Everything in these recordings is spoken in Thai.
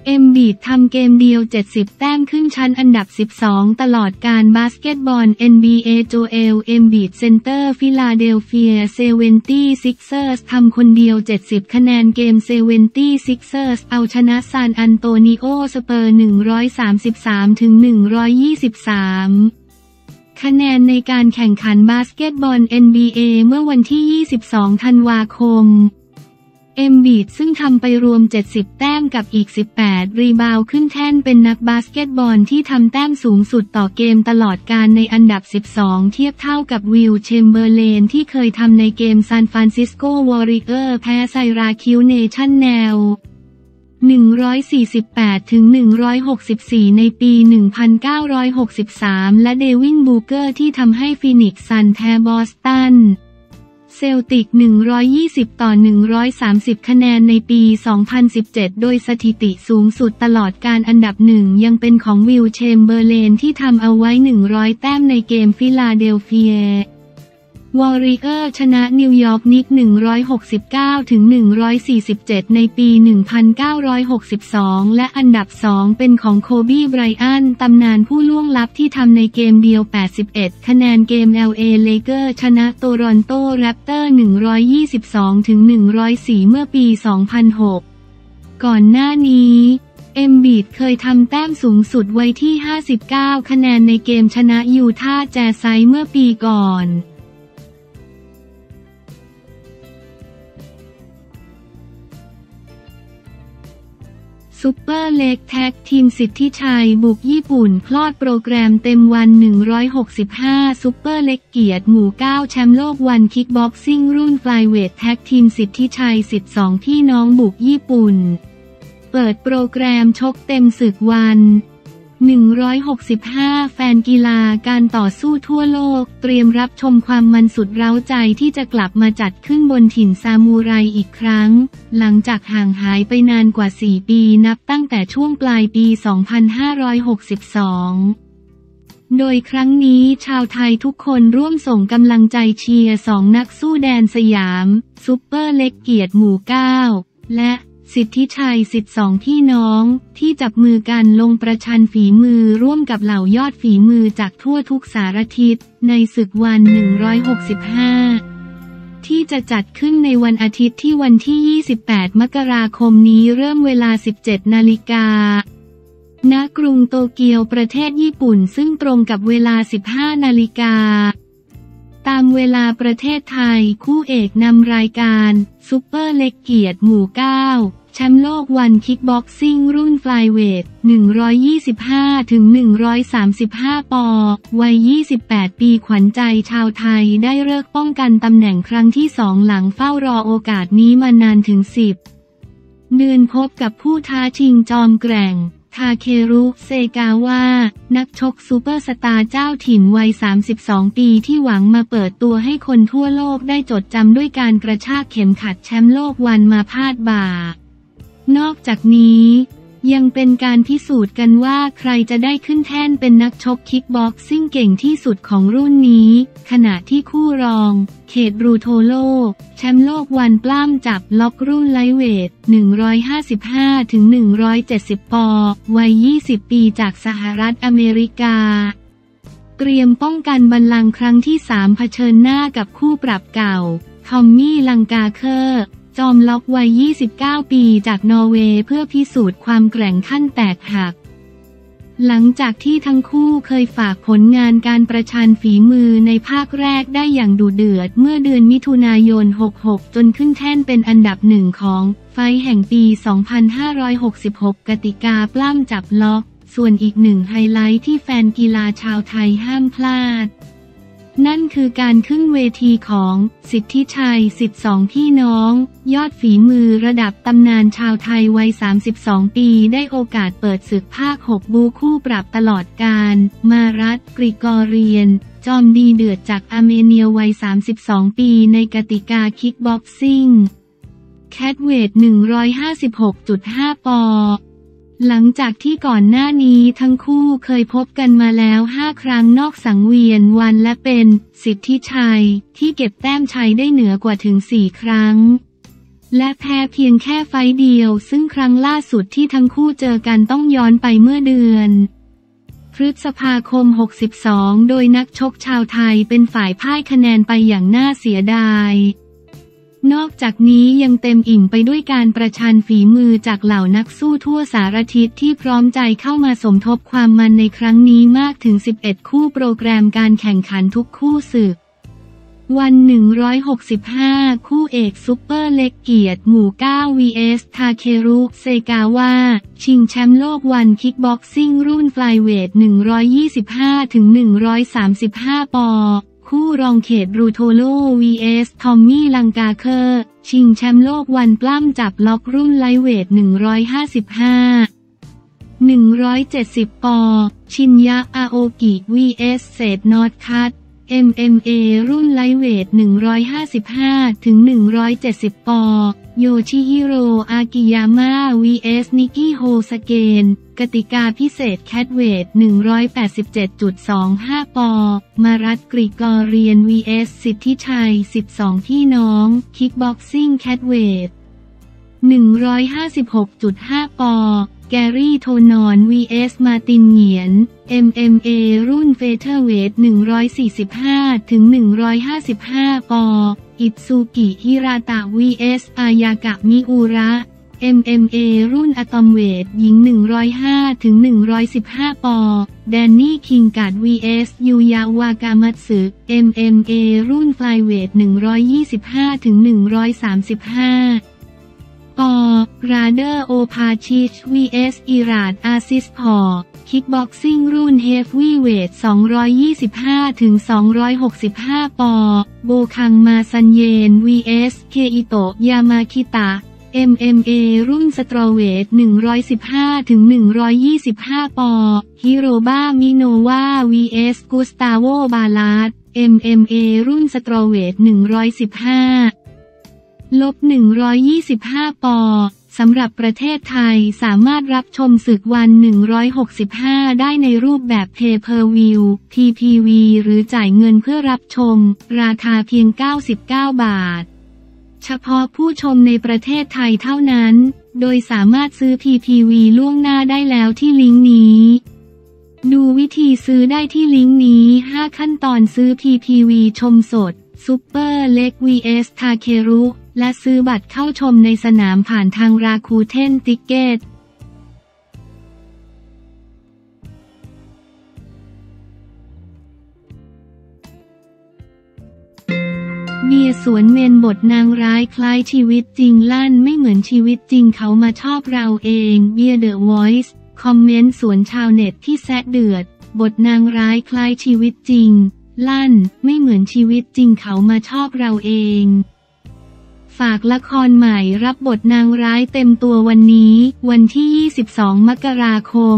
เอ็มบีดทำเกมเดียว70แต้มขึ้นชั้นอันดับ12ตลอดการบาสเกตบอล NBA โจเอล เอมบีดเซ็นเตอร์ฟิลาเดลเฟีย 76ers ทำคนเดียว70คะแนนเกม 76ers เอาชนะซานอันโตนิโอสเปอร์133-123คะแนนในการแข่งขันบาสเกตบอล NBA เมื่อวันที่22ธันวาคมเอ็มบีดซึ่งทำไปรวม70แต้มกับอีก18รีบาวด์ขึ้นแท่นเป็นนักบาสเกตบอลที่ทำแต้มสูงสุดต่อเกมตลอดกาลในอันดับ12เทียบเท่ากับวิล เชมเบอร์เลนที่เคยทำในเกมซานฟรานซิสโกวอริเออร์แพ้ไซราคิวเนชั่นแนล148-164ในปี 1963และเดวิน บูเกอร์ที่ทำให้ฟีนิกซ์ซันแพ้บอสตันเซลติก120-130คะแนนในปี 2017โดยสถิติสูงสุดตลอดการอันดับหนึ่งยังเป็นของวิล เชมเบอร์เลนที่ทำเอาไว้100แต้มในเกมฟิลาเดลเฟียวอริเออร์ชนะนิวยอร์กนิกส์169-147ในปี 1962และอันดับ2เป็นของโคบี ไบรอันตำนานผู้ล่วงลับที่ทำในเกมเดียว81คะแนนเกม LA เลเกอร์ชนะโตรอนโตแรปเตอร์122-104เมื่อปี 2006ก่อนหน้านี้เอ็มบีดเคยทำแต้มสูงสุดไว้ที่59คะแนนในเกมชนะยูทาห์แจ๊สเมื่อปีก่อนซุปเปอร์เล็กแท็กทีมสิทธิชัยบุกญี่ปุ่นพลอดโปรแกรมเต็มวัน165ซุปเปอร์เล็กเกียรติหมู่9แชมป์โลกวันคิกบ็อกซิ่งรุ่นไฟล์เวทแท็กทีมสิทธิชัยสิทธิ์2พี่น้องบุกญี่ปุ่นเปิดโปรแกรมชกเต็มศึกวัน165แฟนกีฬาการต่อสู้ทั่วโลกเตรียมรับชมความมันสุดเร้าใจที่จะกลับมาจัดขึ้นบนถิ่นซามูไรอีกครั้งหลังจากห่างหายไปนานกว่า4ปีนับตั้งแต่ช่วงปลายปี 2562โดยครั้งนี้ชาวไทยทุกคนร่วมส่งกำลังใจเชียร์2นักสู้แดนสยามซุปเปอร์เล็กเกียรติหมู่9และสิทธิชัยสิทธิ์2พี่น้องที่จับมือกันลงประชันฝีมือร่วมกับเหล่ายอดฝีมือจากทั่วทุกสารทิศในศึกวัน165ที่จะจัดขึ้นในวันอาทิตย์ที่วันที่28มกราคมนี้เริ่มเวลา 17 นาฬิกาณกรุงโตเกียวประเทศญี่ปุ่นซึ่งตรงกับเวลา 15 นาฬิกาตามเวลาประเทศไทยคู่เอกนำรายการซุปเปอร์เล็กเกียรติหมู่9แชมป์โลกวันคิกบ็อกซิ่งรุ่นไฟล์เวท125-135ปวัย28ปีขวัญใจชาวไทยได้เลิกป้องกันตำแหน่งครั้งที่2หลังเฝ้ารอโอกาสนี้มานานถึง10 เดือนพบกับผู้ท้าชิงจอมแกร่งทาเครุเซกาวะนักชกซูเปอร์สตาร์เจ้าถิ่นวัย32ปีที่หวังมาเปิดตัวให้คนทั่วโลกได้จดจำด้วยการกระชากเข็มขัดแชมป์โลกวันมาพาดบ่านอกจากนี้ยังเป็นการพิสูจน์กันว่าใครจะได้ขึ้นแท่นเป็นนักชกคิกบ็อกซิ่งเก่งที่สุดของรุ่นนี้ขณะที่คู่รองเคทรูโทโลแชมป์โลกวันปล้ำจับล็อกรุ่นไลท์เวท155-170ปวัย20ปีจากสหรัฐอเมริกาเตรียมป้องกันบัลลังก์ครั้งที่3เผชิญหน้ากับคู่ปรับเก่าทอมมี่ลังกาเคอร์จอมล็อกวัย29ปีจากนอร์เวย์เพื่อพิสูจน์ความแกร่งขั้นแตกหักหลังจากที่ทั้งคู่เคยฝากผลงานการประชันฝีมือในภาคแรกได้อย่างดุเดือดเมื่อเดือนมิถุนายน66จนขึ้นแท่นเป็นอันดับ1ของไฟท์แห่งปี 2566 กติกาปล้ำจับล็อกส่วนอีกหนึ่งไฮไลท์ที่แฟนกีฬาชาวไทยห้ามพลาดนั่นคือการขึ้นเวทีของสิทธิชัยสิทธิ์2พี่น้องยอดฝีมือระดับตำนานชาวไทยวัย32ปีได้โอกาสเปิดศึกภาค6บูคู่ปรับตลอดกาลมารัต กริกอเรียนจอมดีเดือดจากอาร์เมเนียวัย32ปีในกติกาคิกบ็อกซิ่งแคทเวท156.5 ปหลังจากที่ก่อนหน้านี้ทั้งคู่เคยพบกันมาแล้ว5ครั้งนอกสังเวียนวันและเป็นสิทธิชัยที่เก็บแต้มชัยได้เหนือกว่าถึง4ครั้งและแพ้เพียงแค่ไฟต์เดียวซึ่งครั้งล่าสุดที่ทั้งคู่เจอกันต้องย้อนไปเมื่อเดือนพฤษภาคม 62 โดยนักชกชาวไทยเป็นฝ่ายพ่ายคะแนนไปอย่างน่าเสียดายนอกจากนี้ยังเต็มอิ่มไปด้วยการประชันฝีมือจากเหล่านักสู้ทั่วสารทิศที่พร้อมใจเข้ามาสมทบความมันในครั้งนี้มากถึง 11 คู่โปรแกรมการแข่งขันทุกคู่ศึกวัน 165 คู่เอกซุปเปอร์เล็กเกียรติหมู่ 9 vs ทาเครุ เซกาวะชิงแชมป์โลกวันคิกบ็อกซิ่งรุ่นไฟลเวท 125-135 ปอนด์คู่รองเขตรูโทโล vs ทอมมี่ลังกาเคอร์ชิงแชมป์โลกวันปล้ำจับล็อกรุ่นไลท์เวท 170 ปอนด์ชินยะ อาโอกิ vs เศษนอตคัตMMA รุ่นไลท์เวท 155-170 ปอนด์โยชิฮิโร่ อากิยาม่า vs นิกิโฮสเกนกติกาพิเศษแคทเวท 187.25 ปอนด์มารัต กริกอเรียน vs สิทธิชัย 12 พี่น้องคิกบ็อกซิ่งแคทเวท 156.5 ปอนด์แกรี่โทนอน vs มาตินเหงียน MMA รุ่นเฟเธอร์เวท 145-155 ปอนด์อิตซูกิ ฮิราตะ vs อายากะ มิอุระ MMA รุ่นอะตอมเวทหญิง 105-115 ปอนด์แดนนี่ คิงกัด vs ยูยาวากามัตสึ MMA รุ่นไฟลเวท 125-135 ปอราเดอร์ โอพาชิช vs อิราด อาซิสพอคิกบ็อกซิ่งรุ่นเฮฟวีเวท 225-265 ปอโบคัง มาซันเยน vs เคอิโตะ ยามาคิตะ MMA รุ่นสตรอเวท 115-125 ปอฮิโรบะ มิโนวา vs กุสตาโว บาลาด MMA รุ่นสตรอเวท 115-125 ปอสำหรับประเทศไทยสามารถรับชมศึกวัน 165 ได้ในรูปแบบ Pay-per-view PPV หรือจ่ายเงินเพื่อรับชมราคาเพียง 99 บาทเฉพาะผู้ชมในประเทศไทยเท่านั้นโดยสามารถซื้อ PPV ล่วงหน้าได้แล้วที่ลิงก์นี้ดูวิธีซื้อได้ที่ลิงก์นี้ 5 ขั้นตอนซื้อ PPV ชมสดซุปเปอร์เล็ก vs ทาเครุและซื้อบัตรเข้าชมในสนามผ่านทางราคูเทนติเกตเบียร์สวนเมนบทนางร้ายคล้ายชีวิตจริงลั่นไม่เหมือนชีวิตจริงเขามาชอบเราเองเบียร์เดอะวอยซ์คอมเมนต์สวนชาวเน็ตที่แซะเดือดบทนางร้ายคล้ายชีวิตจริงลั่นไม่เหมือนชีวิตจริงเขามาชอบเราเองฝากละครใหม่รับบทนางร้ายเต็มตัววันนี้วันที่ 22 มกราคม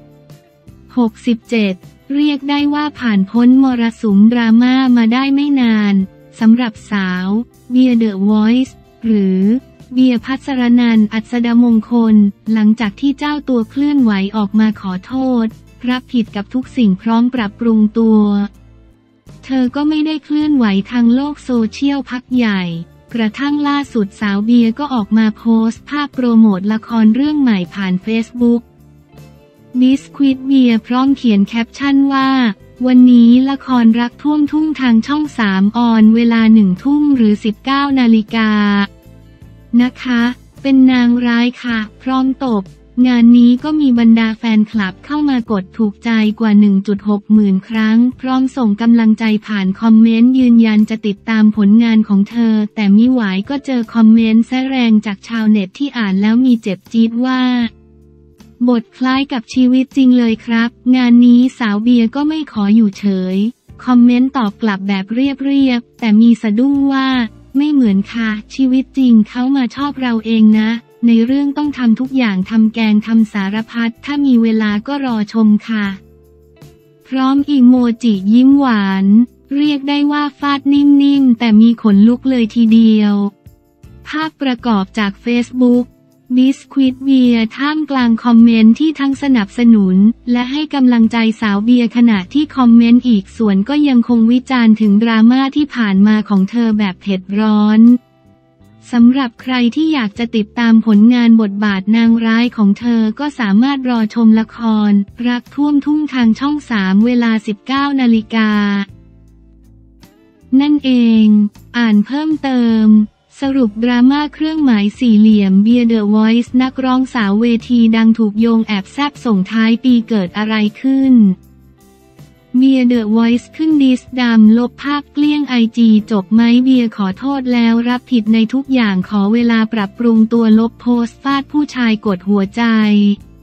67 เรียกได้ว่าผ่านพ้นมรสุมดราม่ามาได้ไม่นานสำหรับสาวเบียร์เดอะวอยซ์หรือเบียร์ภัสรนันท์ อัสดมงคลหลังจากที่เจ้าตัวเคลื่อนไหวออกมาขอโทษรับผิดกับทุกสิ่งพร้อมปรับปรุงตัวเธอก็ไม่ได้เคลื่อนไหวทางโลกโซเชียลพักใหญ่กระทั่งล่าสุดสาวเบียร์ก็ออกมาโพสต์ภาพโปรโมทละครเรื่องใหม่ผ่านเฟซบุ๊กบิสควิตเบียร์พร้อมเขียนแคปชั่นว่าวันนี้ละครรักท่วมทุ่งทางช่อง 3 ออนเวลา 1 ทุ่มหรือ 19 นาฬิกานะคะเป็นนางร้ายค่ะพร้อมตบงานนี้ก็มีบรรดาแฟนคลับเข้ามากดถูกใจกว่า 1.6 หมื่นครั้งพร้อมส่งกำลังใจผ่านคอมเมนต์ยืนยันจะติดตามผลงานของเธอแต่มิหวายก็เจอคอมเมนต์แซะแรงจากชาวเน็ตที่อ่านแล้วมีเจ็บจี๊ดว่าบทคล้ายกับชีวิตจริงเลยครับงานนี้สาวเบียร์ก็ไม่ขออยู่เฉยคอมเมนต์ตอบกลับแบบเรียบแต่มีสะดุ้งว่าไม่เหมือนค่ะชีวิตจริงเขามาชอบเราเองนะในเรื่องต้องทำทุกอย่างทำแกงทำสารพัดถ้ามีเวลาก็รอชมค่ะพร้อมอีโมจิยิ้มหวานเรียกได้ว่าฟาดนิ่มๆแต่มีขนลุกเลยทีเดียวภาพประกอบจาก Facebook บิสควิตเบียร์ท่ามกลางคอมเมนต์ที่ทั้งสนับสนุนและให้กำลังใจสาวเบียร์ขณะที่คอมเมนต์อีกส่วนก็ยังคงวิจารณ์ถึงดราม่าที่ผ่านมาของเธอแบบเผ็ดร้อนสำหรับใครที่อยากจะติดตามผลงานบทบาทนางร้ายของเธอก็สามารถรอชมละครรักท่วมทุ่งทางช่อง 3เวลา 19 นาฬิกานั่นเองอ่านเพิ่มเติมสรุปดราม่าเครื่องหมายสี่เหลี่ยมเบียร์เดอะวอยซ์นักร้องสาวเวทีดังถูกโยงแอบแซบส่งท้ายปีเกิดอะไรขึ้นเบียร์เดอะวอยซ์ขึ้นดิสดำลบภาพเกลี้ยงไอจีจบไหมเบียร์ขอโทษแล้วรับผิดในทุกอย่างขอเวลาปรับปรุงตัวลบโพสต์ฟาดผู้ชายกดหัวใจ